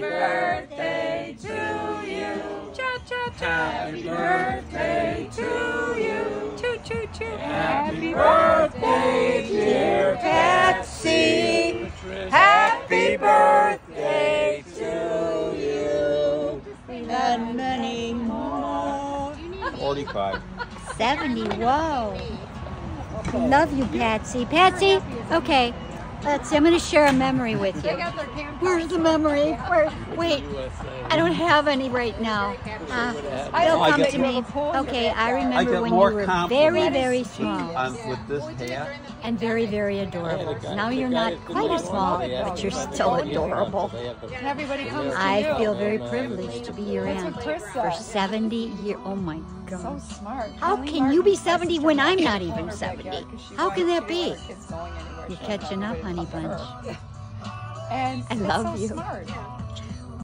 birthday to you. Cha-cha-cha. Happy birthday to you. Choo-choo-choo. Happy birthday, dear Patsy. Happy birthday to you. And many more. 45. 70, whoa. Love you, Patsy. Patsy, okay. Let's see, I'm going to share a memory with you. Where's the memory? Wait, I don't have any right now. They'll come to me. Okay, I remember when you were very, very small. With this hat. And very, very adorable. Now you're not quite as small, but you're still adorable. I feel very privileged to be your aunt for 70 years. Oh my God. So smart. How can you be 70 when I'm not even 70? How can that be? You're catching up, honey bunch. And I love so you. Smart.